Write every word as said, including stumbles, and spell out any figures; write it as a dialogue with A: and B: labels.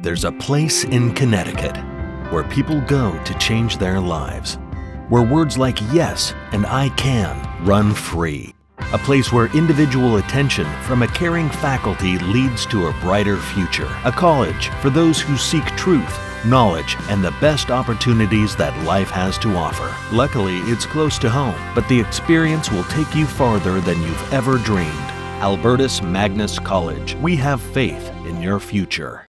A: There's a place in Connecticut where people go to change their lives, where words like yes and I can run free. A place where individual attention from a caring faculty leads to a brighter future. A college for those who seek truth, knowledge, and the best opportunities that life has to offer. Luckily, it's close to home, but the experience will take you farther than you've ever dreamed. Albertus Magnus College. We have faith in your future.